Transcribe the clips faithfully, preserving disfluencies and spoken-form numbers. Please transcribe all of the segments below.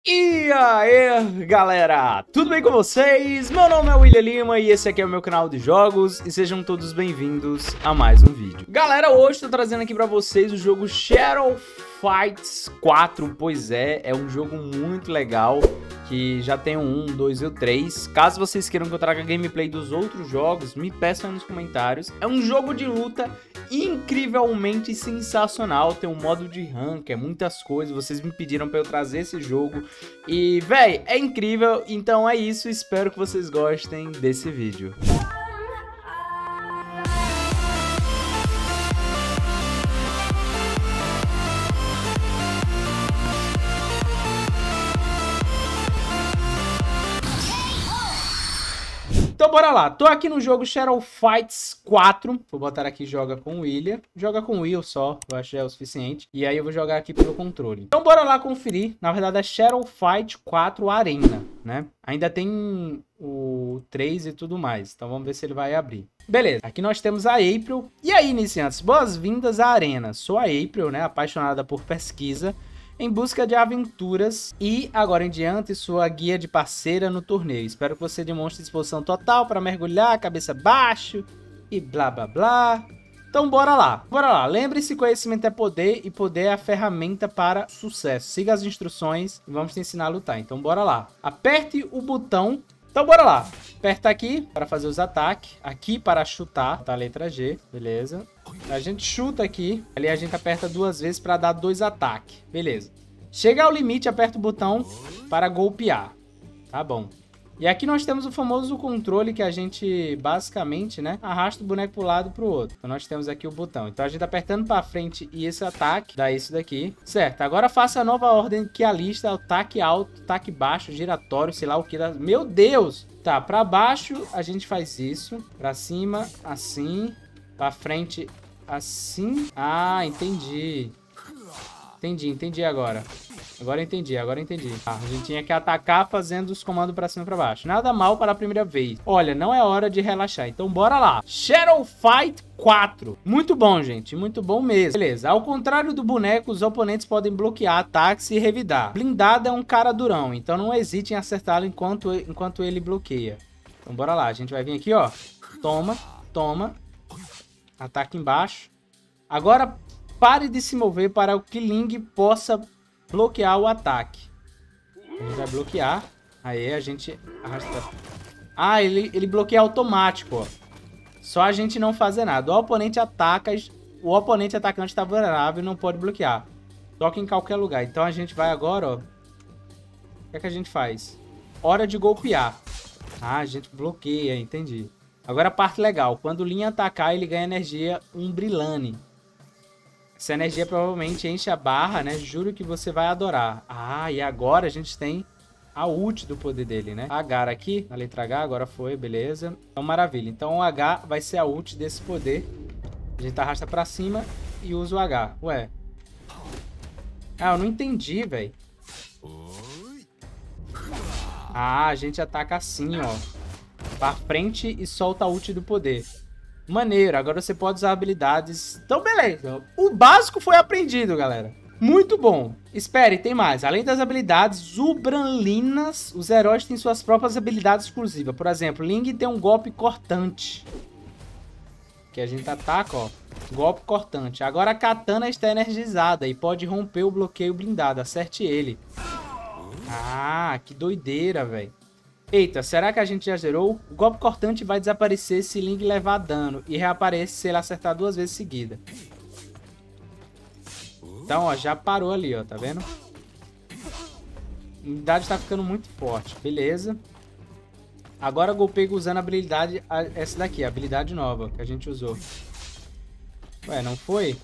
E aí, galera, tudo bem com vocês? Meu nome é William Lima e esse aqui é o meu canal de jogos e sejam todos bem-vindos a mais um vídeo. Galera, hoje estou trazendo aqui pra vocês o jogo Shadow Fights quatro, pois é, é um jogo muito legal que já tem o um, dois e o três. Caso vocês queiram que eu traga gameplay dos outros jogos, me peçam aí nos comentários. É um jogo de luta incrivelmente sensacional, tem um modo de rank, é muitas coisas, vocês me pediram pra eu trazer esse jogo e, véi, é incrível, então é isso, espero que vocês gostem desse vídeo. Então bora lá, tô aqui no jogo Shadow Fights quatro, vou botar aqui joga com o William, joga com o Will só, eu acho que é o suficiente, e aí eu vou jogar aqui pelo controle. Então bora lá conferir, na verdade é Shadow Fight quatro Arena, né? Ainda tem o três e tudo mais, então vamos ver se ele vai abrir. Beleza, aqui nós temos a April, e aí iniciantes, boas-vindas à Arena, sou a April, né, apaixonada por pesquisa, em busca de aventuras e, agora em diante, sua guia de parceira no torneio. Espero que você demonstre disposição total para mergulhar, cabeça baixo e blá blá blá. Então bora lá, bora lá. Lembre-se, conhecimento é poder e poder é a ferramenta para sucesso. Siga as instruções e vamos te ensinar a lutar. Então bora lá. Aperte o botão. Então bora lá. Aperta aqui para fazer os ataques. Aqui para chutar, tá? A letra G, beleza. A gente chuta aqui. Ali a gente aperta duas vezes para dar dois ataques. Beleza. Chega ao limite, aperta o botão para golpear. Tá bom. E aqui nós temos o famoso controle que a gente basicamente, né, arrasta o boneco para um lado e para o outro. Então nós temos aqui o botão. Então a gente apertando para frente e esse ataque dá isso daqui. Certo. Agora faça a nova ordem que a lista é o taque alto, taque baixo, giratório, sei lá o que. Dá... Meu Deus! Tá, para baixo a gente faz isso. Para cima, assim. Para frente, assim. Ah, entendi. Entendi, entendi agora. Agora entendi, agora entendi. Ah, a gente tinha que atacar fazendo os comandos pra cima e pra baixo. Nada mal para a primeira vez. Olha, não é hora de relaxar. Então bora lá. Shadow Fight quatro. Muito bom, gente. Muito bom mesmo. Beleza. Ao contrário do boneco, os oponentes podem bloquear ataques e revidar. Blindado é um cara durão. Então não hesite em acertá-lo enquanto, enquanto ele bloqueia. Então bora lá. A gente vai vir aqui, ó. Toma, toma. Ataque embaixo. Agora pare de se mover para que Ling possa bloquear o ataque. A gente vai bloquear. Aí a gente arrasta. Ah, ele, ele bloqueia automático, ó. Só a gente não fazer nada. O oponente ataca. O oponente atacante está vulnerável e não pode bloquear. Toca em qualquer lugar. Então a gente vai agora, ó. O que é que a gente faz? Hora de golpear. Ah, a gente bloqueia, entendi. Agora a parte legal. Quando o Lin atacar, ele ganha energia Umbrilane. Essa energia provavelmente enche a barra, né? Juro que você vai adorar. Ah, e agora a gente tem a ult do poder dele, né? H aqui, na letra H, agora foi, beleza. Então, maravilha. Então, o H vai ser a ult desse poder. A gente arrasta pra cima e usa o H. Ué. Ah, eu não entendi, velho. Ah, a gente ataca assim, ó. Pra frente e solta a ult do poder. Maneiro, agora você pode usar habilidades. Então, beleza. O básico foi aprendido, galera. Muito bom. Espere, tem mais. Além das habilidades Umbrilaninas, os heróis têm suas próprias habilidades exclusivas. Por exemplo, Ling tem um golpe cortante. Que a gente ataca, ó. Golpe cortante. Agora a Katana está energizada e pode romper o bloqueio blindado. Acerte ele. Ah, que doideira, velho. Eita, será que a gente já zerou? O golpe cortante vai desaparecer se Ling levar dano e reaparece se ele acertar duas vezes seguida. Então, ó, já parou ali, ó, tá vendo? A unidade tá ficando muito forte, beleza. Agora golpei usando a habilidade, essa daqui, a habilidade nova que a gente usou. Ué, não foi?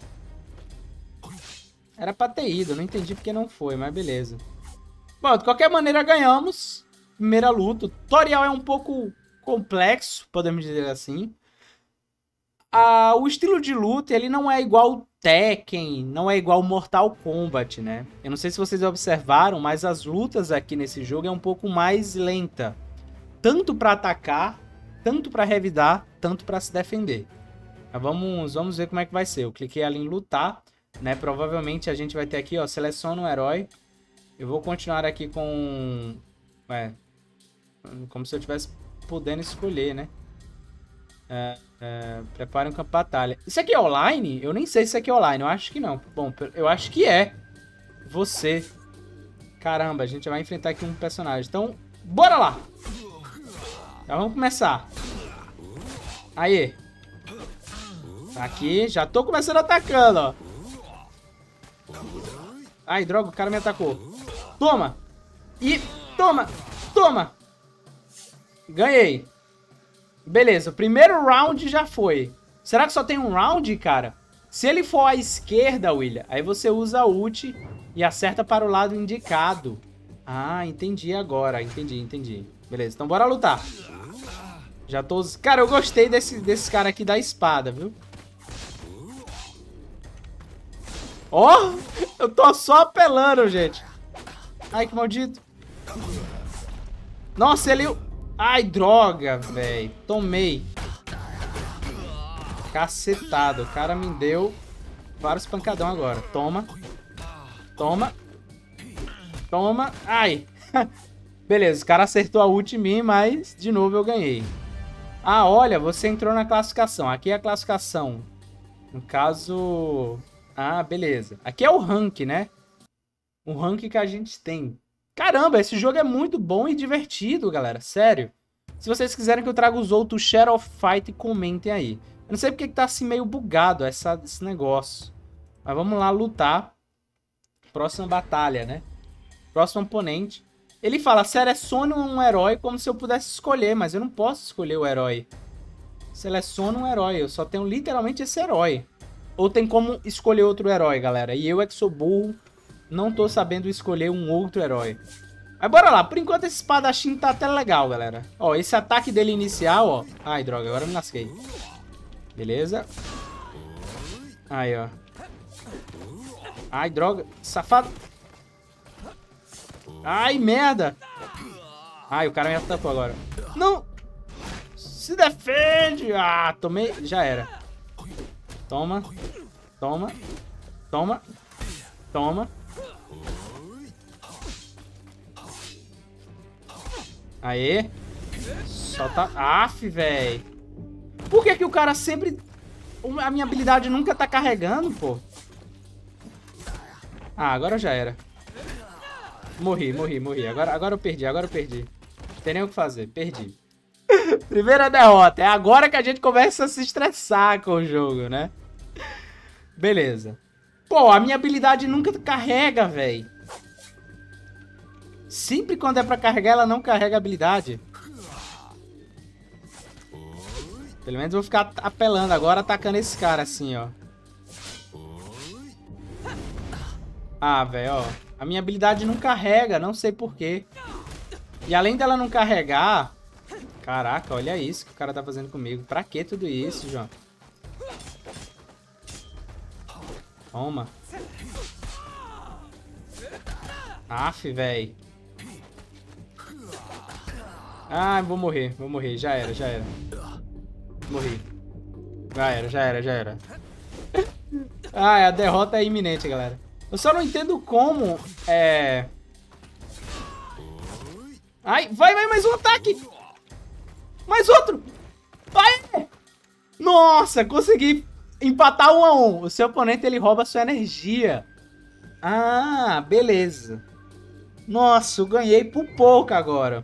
Era pra ter ido, não entendi porque não foi, mas beleza. Bom, de qualquer maneira ganhamos. Primeira luta. O tutorial é um pouco complexo, podemos dizer assim. Ah, o estilo de luta, ele não é igual Tekken, não é igual Mortal Kombat, né? Eu não sei se vocês observaram, mas as lutas aqui nesse jogo é um pouco mais lenta. Tanto para atacar, tanto para revidar, tanto para se defender. Mas vamos, vamos ver como é que vai ser. Eu cliquei ali em lutar, né? Provavelmente a gente vai ter aqui, ó, seleciona um herói. Eu vou continuar aqui com... É, como se eu tivesse podendo escolher, né? É, é, prepare um campo de batalha. Isso aqui é online? Eu nem sei se isso aqui é online. Eu acho que não. Bom, eu acho que é. Você. Caramba, a gente vai enfrentar aqui um personagem. Então, bora lá. Já vamos começar. Aí. Aqui, já tô começando atacando, ó. Ai, droga, o cara me atacou. Toma. E toma, toma. Ganhei. Beleza, o primeiro round já foi. Será que só tem um round, cara? Se ele for à esquerda, William, aí você usa a ult e acerta para o lado indicado. Ah, entendi agora. Entendi, entendi. Beleza, então bora lutar. Já tô... Cara, eu gostei desse, desse cara aqui da espada, viu? Ó, oh, eu tô só apelando, gente. Ai, que maldito. Nossa, ele... Ai, droga, velho. Tomei. Cacetado. O cara me deu vários pancadão agora. Toma. Toma. Toma. Ai. Beleza, o cara acertou a ult em mim, mas de novo eu ganhei. Ah, olha, você entrou na classificação. Aqui é a classificação. No caso... Ah, beleza. Aqui é o rank, né? O rank que a gente tem. Caramba, esse jogo é muito bom e divertido, galera. Sério. Se vocês quiserem que eu traga os outros Shadow of Fight, comentem aí. Eu não sei porque que tá assim meio bugado essa, esse negócio. Mas vamos lá lutar. Próxima batalha, né? Próximo oponente. Ele fala, selecione um herói como se eu pudesse escolher, mas eu não posso escolher o herói. Selecione um herói, eu só tenho literalmente esse herói. Ou tem como escolher outro herói, galera. E eu é que sou burro, não tô sabendo escolher um outro herói. Mas bora lá, por enquanto esse espadachim tá até legal, galera. Ó, esse ataque dele inicial, ó. Ai, droga, agora eu me lasquei. Beleza. Aí, ó. Ai, droga, safado. Ai, merda. Ai, o cara me atacou agora. Não. Se defende. Ah, tomei. Já era. Toma. Toma. Toma. Toma. Aê. Solta. Aff, velho. Por que que o cara sempre... A minha habilidade nunca tá carregando, pô? Ah, agora já era. Morri, morri, morri. Agora, agora eu perdi, agora eu perdi. Não tem nem o que fazer, perdi. Primeira derrota. É agora que a gente começa a se estressar com o jogo, né? Beleza. Pô, a minha habilidade nunca carrega, velho. Sempre quando é pra carregar, ela não carrega a habilidade. Pelo menos eu vou ficar apelando agora, atacando esse cara assim, ó. Ah, velho, ó. A minha habilidade não carrega, não sei porquê. E além dela não carregar... Caraca, olha isso que o cara tá fazendo comigo. Pra que tudo isso, João? Toma. Aff, velho. Ah, vou morrer, vou morrer. Já era, já era. Morri. Já era, já era, já era. Ah, a derrota é iminente, galera. Eu só não entendo como é... Ai, vai, vai, mais um ataque. Mais outro. Vai. Nossa, consegui empatar um a um. O seu oponente, ele rouba a sua energia. Ah, beleza. Nossa, eu ganhei por pouco agora.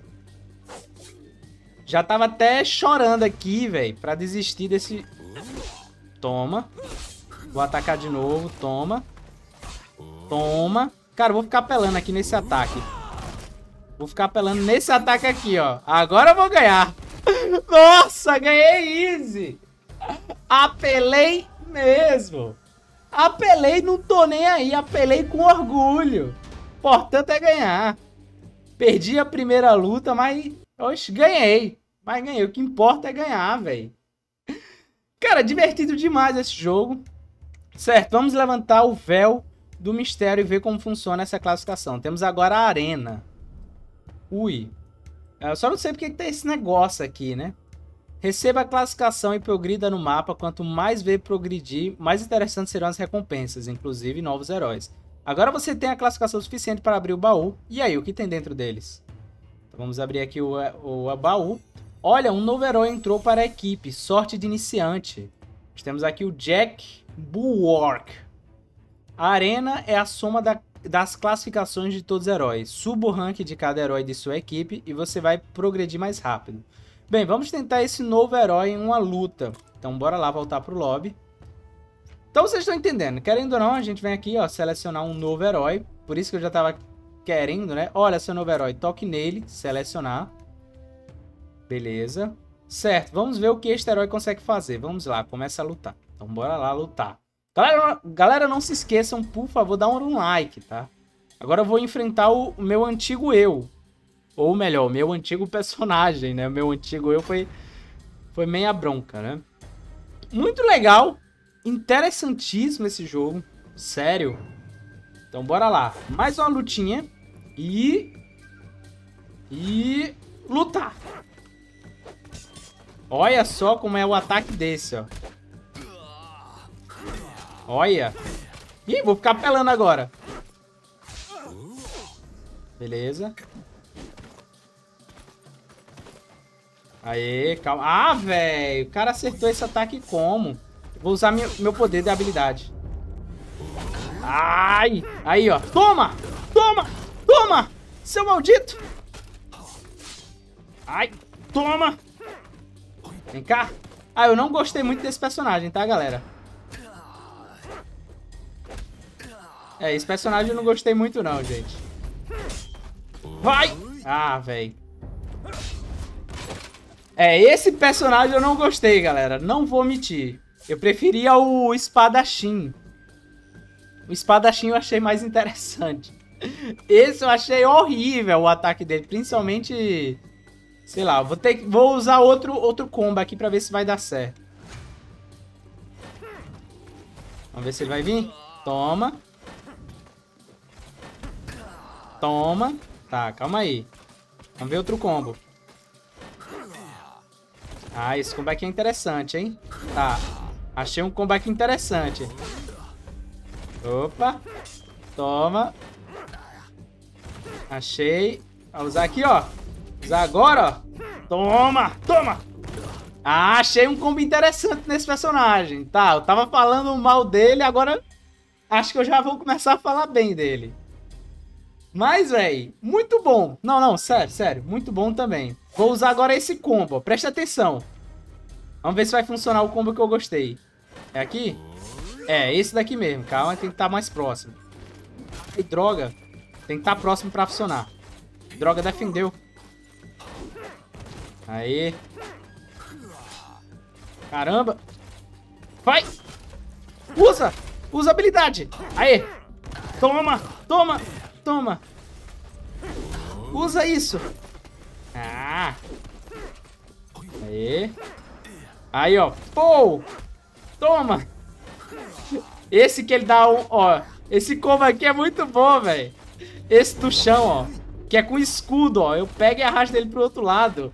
Já tava até chorando aqui, velho, pra desistir desse... Toma. Vou atacar de novo, toma. Toma. Cara, eu vou ficar apelando aqui nesse ataque. Vou ficar apelando nesse ataque aqui, ó. Agora eu vou ganhar. Nossa, ganhei easy. Apelei mesmo. Apelei, não tô nem aí. Apelei com orgulho. Importante é ganhar. Perdi a primeira luta, mas... Oxe, ganhei. Mas ganhei. O que importa é ganhar, velho. Cara, divertido demais esse jogo. Certo, vamos levantar o véu do mistério e ver como funciona essa classificação. Temos agora a arena. Ui. Eu só não sei porque que tem esse negócio aqui, né? Receba a classificação e progrida no mapa. Quanto mais ver progredir, mais interessantes serão as recompensas, inclusive novos heróis. Agora você tem a classificação suficiente para abrir o baú. E aí, o que tem dentro deles? Então, vamos abrir aqui o, o, o baú. Olha, um novo herói entrou para a equipe. Sorte de iniciante. Nós temos aqui o Jack Bulwark. A arena é a soma da, das classificações de todos os heróis. Suba o rank de cada herói de sua equipe e você vai progredir mais rápido. Bem, vamos tentar esse novo herói em uma luta. Então, bora lá voltar para o lobby. Então, vocês estão entendendo. Querendo ou não, a gente vem aqui, ó, selecionar um novo herói. Por isso que eu já estava querendo, né? Olha, seu novo herói. Toque nele, selecionar. Beleza. Certo, vamos ver o que este herói consegue fazer. Vamos lá, começa a lutar. Então, bora lá lutar. Galera, galera, não se esqueçam, por favor, dá um like, tá? Agora eu vou enfrentar o meu antigo eu. Ou melhor, o meu antigo personagem, né? O meu antigo eu foi, foi meia bronca, né? Muito legal. Interessantíssimo esse jogo. Sério. Então, bora lá. Mais uma lutinha. E... E... lutar. Olha só como é o ataque desse, ó. Olha. Ih, vou ficar pelando agora. Beleza. Aê, calma. Ah, velho. O cara acertou esse ataque como? Vou usar meu, meu poder de habilidade. Ai. Aí, ó. Toma. Toma. Toma. Seu maldito. Ai. Toma. Vem cá. Ah, eu não gostei muito desse personagem, tá, galera? É, esse personagem eu não gostei muito não, gente. Vai! Ah, velho. É, esse personagem eu não gostei, galera. Não vou mentir. Eu preferia o espadachim. O espadachim eu achei mais interessante. Esse eu achei horrível, o ataque dele. Principalmente... sei lá, vou, ter, vou usar outro, outro combo aqui pra ver se vai dar certo. Vamos ver se ele vai vir. Toma. Toma. Tá, calma aí. Vamos ver outro combo. Ah, esse combo aqui é interessante, hein? Tá. Achei um combo aqui interessante. Opa. Toma. Achei. Vou usar aqui, ó. Usar agora, ó. Toma. Toma. Ah, achei um combo interessante nesse personagem. Tá, eu tava falando mal dele, agora acho que eu já vou começar a falar bem dele. Mas, velho, muito bom. Não, não, sério, sério. Muito bom também. Vou usar agora esse combo, ó. Presta atenção. Vamos ver se vai funcionar o combo que eu gostei. É aqui? É, esse daqui mesmo. Calma, tem que estar mais próximo. Ai, droga. Tem que estar próximo pra funcionar. Droga, defendeu. Aí. Caramba. Vai. Usa. Usa a habilidade. Aí. Toma. Toma. Toma. Usa isso. Ah. Aí. Aí, ó. Pô. Toma. Esse que ele dá um... ó. Esse combo aqui é muito bom, velho. Esse do chão, ó. Que é com escudo, ó. Eu pego e arrasto ele pro outro lado.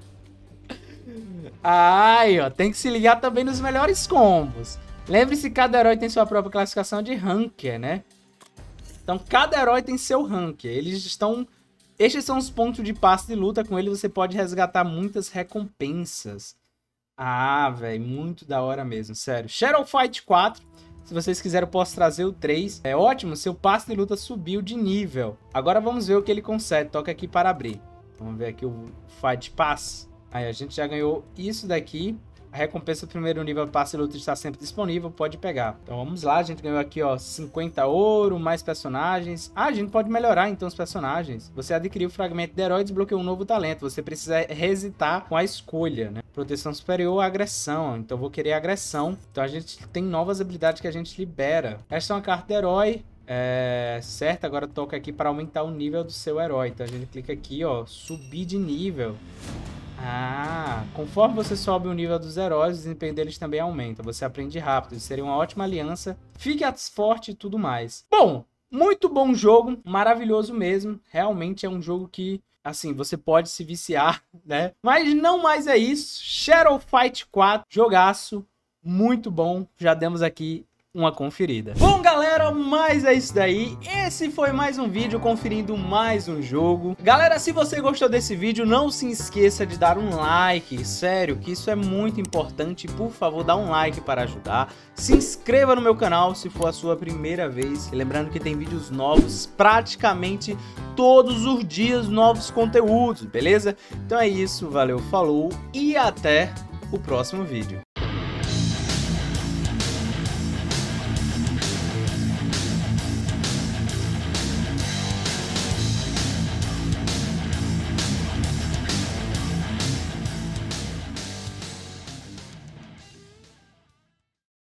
Ai, ó. Tem que se ligar também nos melhores combos. Lembre-se que cada herói tem sua própria classificação de ranker, né? Então, cada herói tem seu ranking. Eles estão... estes são os pontos de passe de luta. Com ele você pode resgatar muitas recompensas. Ah, velho. Muito da hora mesmo. Sério. Shadow Fight quatro. Se vocês quiserem, eu posso trazer o três. É ótimo. Seu passe de luta subiu de nível. Agora vamos ver o que ele consegue. Toca aqui para abrir. Vamos ver aqui o Fight Pass. Aí, a gente já ganhou isso daqui. A recompensa do primeiro nível do passe de luta está sempre disponível, pode pegar. Então vamos lá, a gente ganhou aqui, ó, cinquenta ouro, mais personagens. Ah, a gente pode melhorar então os personagens. Você adquiriu o fragmento de herói e desbloqueou um novo talento. Você precisa resetar com a escolha, né? Proteção superior, agressão. Então eu vou querer agressão. Então a gente tem novas habilidades que a gente libera. Esta é uma carta de herói. É, certo, agora toca aqui para aumentar o nível do seu herói. Então a gente clica aqui, ó, subir de nível. Ah, conforme você sobe o nível dos heróis, o desempenho deles também aumenta. Você aprende rápido, isso seria uma ótima aliança. Fique forte e tudo mais. Bom, muito bom jogo, maravilhoso mesmo. Realmente é um jogo que, assim, você pode se viciar, né? Mas não mais é isso. Shadow Fight quatro, jogaço, muito bom. Já demos aqui uma conferida. Bom, galera, galera, mas é isso daí. Esse foi mais um vídeo conferindo mais um jogo. Galera, se você gostou desse vídeo, não se esqueça de dar um like. Sério, que isso é muito importante. Por favor, dá um like para ajudar. Se inscreva no meu canal se for a sua primeira vez. E lembrando que tem vídeos novos praticamente todos os dias, novos conteúdos, beleza? Então é isso, valeu, falou e até o próximo vídeo.